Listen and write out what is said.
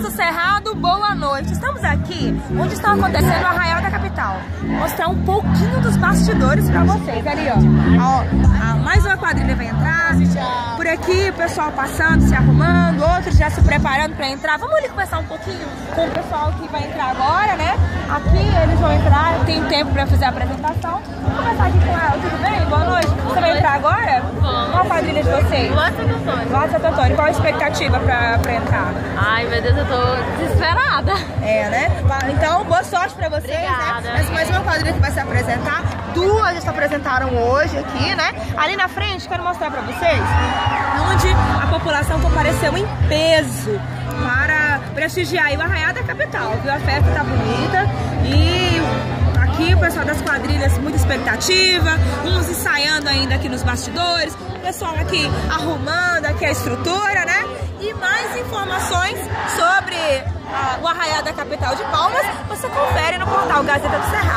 do Cerrado, boa noite. Estamos aqui onde está acontecendo o Arraial da Capital. Vou mostrar um pouquinho dos bastidores pra vocês. Ali, ó, mais uma quadrilha vai entrar. Por aqui o pessoal passando, se arrumando, outros já se preparando pra entrar. Vamos ali conversar um pouquinho com o pessoal que vai entrar agora, né? Aqui eles vão entrar, eu tenho tempo pra fazer a apresentação. Vamos conversar aqui com ela. Tudo bem? Boa noite. Você vai entrar agora? Vamos. Qual a quadrilha de vocês? Boa Santo Antônio. Boa Santo Antônio. Qual a expectativa pra entrar? Ai, meu Deus, eu tô desesperada. É, né? Então, boa sorte pra vocês, Obrigada. né? Essa é mais uma quadrilha que vai se apresentar. Duas já se apresentaram hoje aqui, né? Ali na frente, quero mostrar pra vocês onde a população compareceu em peso para prestigiar aí o Arraial da Capital, viu? A festa tá bonita e aqui o pessoal das quadrilhas, muita expectativa, uns ensaiando ainda aqui nos bastidores, o pessoal aqui arrumando aqui a estrutura, né? E mais informações sobre o Arraial da Capital de Palmas, você confere no portal Gazeta do Cerrado.